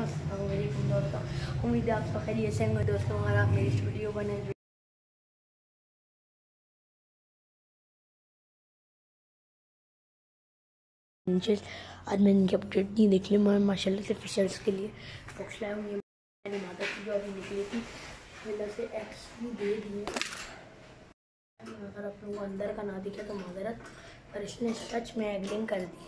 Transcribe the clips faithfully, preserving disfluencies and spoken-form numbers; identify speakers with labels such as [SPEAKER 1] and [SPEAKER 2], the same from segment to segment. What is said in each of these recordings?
[SPEAKER 1] अस्सलाम वालेकुम दोस्तों, उम्मीद है आप सब खैरियत से होंगे दोस्तों। अगर आप मेरी इस वीडियो बने आज मैंने इनकी अपडेट नहीं देख ली, मैं माशाल्लाह से फिशर्स के लिए बॉक्स लाया हूँ। मैंने माता की जो अभी निकली थी माशाल्लाह से एक्स भी दे दिए। अगर आप लोगों को अंदर का ना दिखे तो माजरत, पर इसने सच में एग्लिंग कर दी।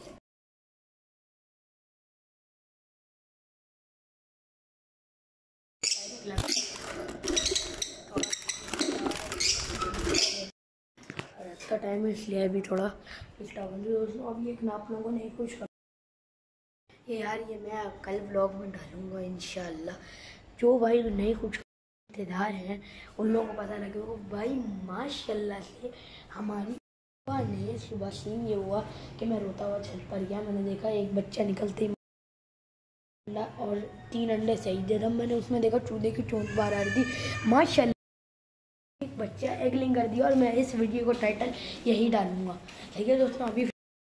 [SPEAKER 1] का टाइम है इसलिए अभी थोड़ा दोस्तों अभी एक ना आप लोगों ने कुछ कर ये यार ये मैं कल ब्लॉग में डालूंगा इंशाल्लाह। जो भाई नहीं कुछ रिश्तेदार हैं उन लोगों को पता लगे वो भाई माशाल्लाह से हमारी ने सुबह सीन ये हुआ कि मैं रोता हुआ छत पर गया। मैंने देखा एक बच्चा निकलते और तीन अंडे सही दे रहा। मैंने उसमें देखा चूल्हे की चोंच बाहर आ रही थी माशाल्लाह। एक बच्चा एगलिंग कर दिया और मैं इस वीडियो को टाइटल यही डालूंगा। ठीक है दोस्तों, अभी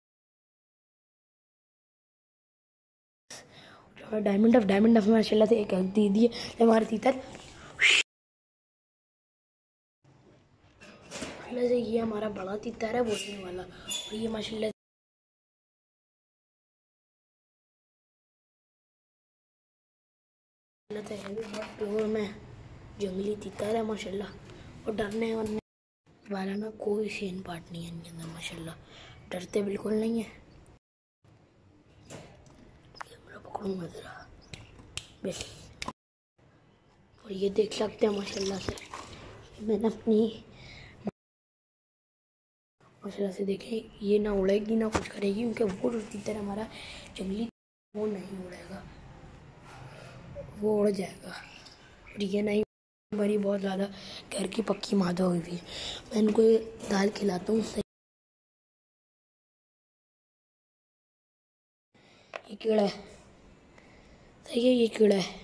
[SPEAKER 1] डायमंड ऑफ डायमंड ऑफ माशाल्लाह से एक दे दिए हमारे तीतर। माशाल्लाह से ये हमारा बड़ा तीतर है बोलने वाला, और ये माशाल्लाह से है भी बहुत प्योर में जंगली तीतर है माशाल्लाह। और डरने वरने वाला ना कोई सीन पार्ट नहीं है इनके अंदर माशाल्लाह, डरते बिल्कुल नहीं है। कैमरा पकड़ूंगा जरा बस, और ये देख सकते हैं माशाल्लाह से मैंने अपनी माशाल्लाह से देखें ये ना उड़ेगी ना कुछ करेगी, क्योंकि वो जो तीतर हमारा जंगली वो नहीं उड़ेगा, वो उड़ जाएगा। और ये नहीं बड़ी बहुत ज़्यादा घर की पक्की मादा हुई भी है। मैं इनको दाल खिलाता हूँ। ये कीड़ा है, सही है, ये कीड़ा है।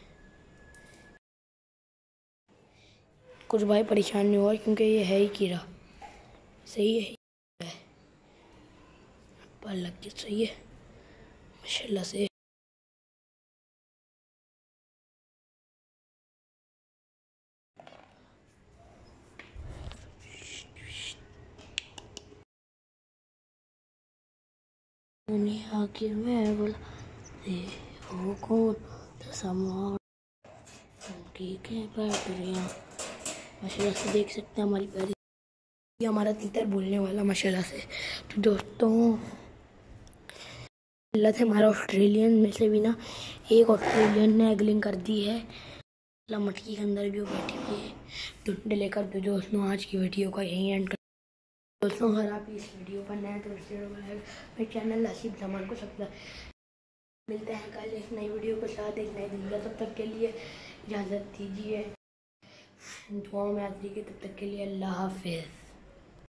[SPEAKER 1] कुछ भाई परेशान नहीं हुआ क्योंकि ये है ही कीड़ा, सही है, पर लग के सही है माशाल्लाह से। दुनिया की मैं बोला हो कौन तो ठीक है बैटरियाँ माशाल्लाह से देख सकते हैं हमारी प्यारी। ये हमारा तीतर बोलने वाला माशाल्लाह से। तो दोस्तों अल्लाह से हमारा ऑस्ट्रेलियन में से भी ना एक ऑस्ट्रेलियन ने एगलिंग कर दी है। मटकी के अंदर भी वो बैठी हुई है टुंडे लेकर। तो दोस्तों आज की वीडियो का यही एंड कर दोस्तों। अगर आप इस वीडियो पर नए तो मेरे चैनल आसिफ जमान को सकता मिलते हैं कल एक नई वीडियो के साथ एक नई दिन। तब तक के लिए इजाज़त दीजिए, दुआ में याद रखिए। तब तक के लिए अल्लाह हाफिज़।